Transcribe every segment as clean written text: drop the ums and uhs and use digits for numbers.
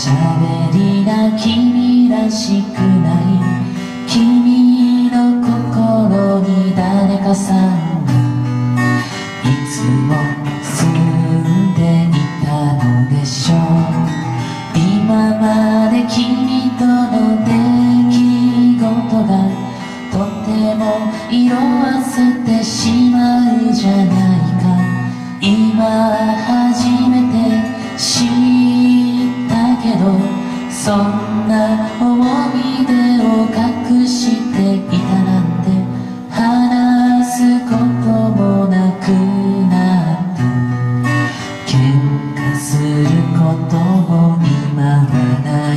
喋りが君らしくない。君の心に誰かさんがいつも住んでいたのでしょう。今まで君との出来事がとても色あせてしまうじゃないか。今初めて知ったけど、そんな思い出を隠していたなんて、話すこともなくなって、喧嘩することも今はない。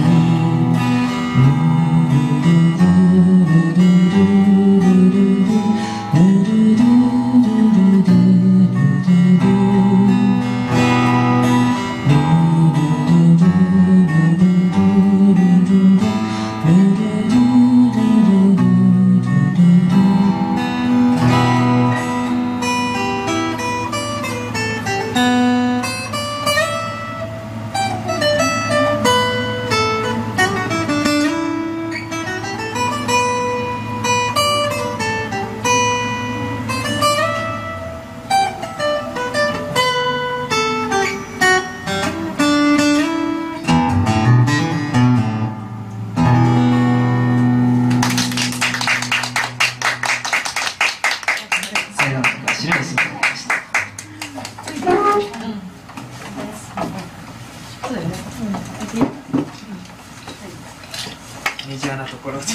メジャーなところで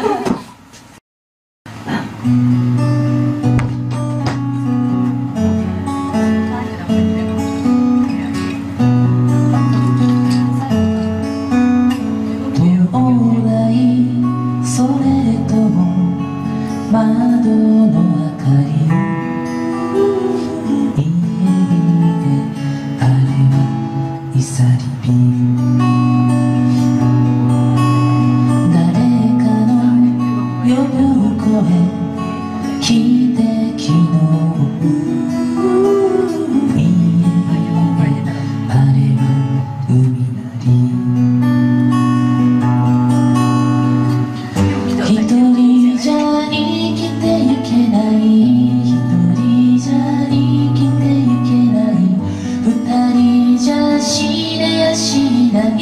それとも窓の明かり、家であれはイサリピン。誰かの呼ぶ声聞いて昨日、家であれは海なり。一人じゃ生きてゆけない、一人じゃ生きてゆけない、二人じゃ死ねやしない。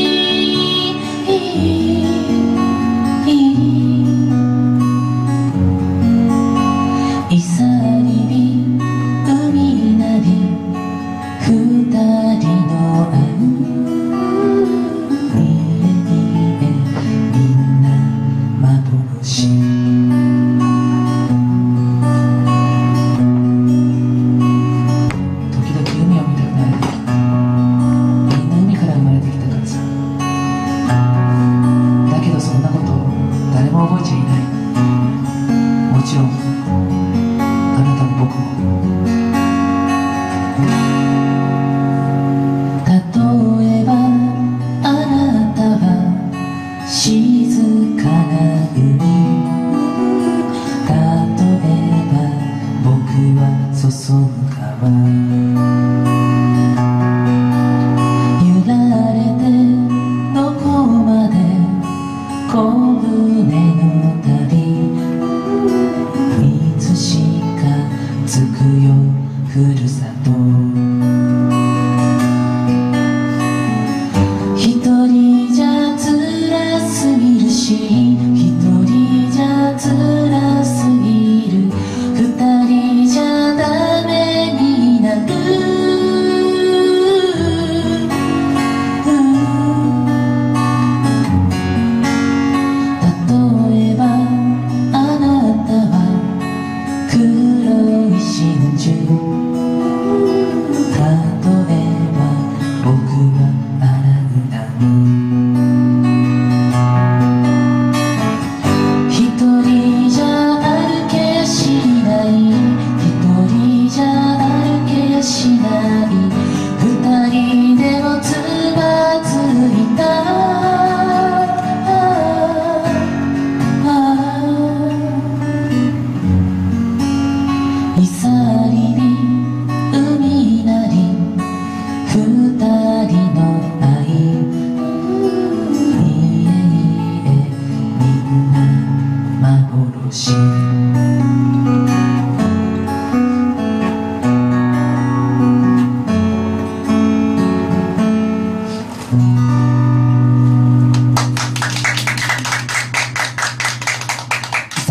イサリビ海なり二人の愛。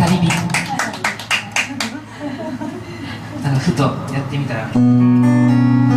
さり火ふとやってみたら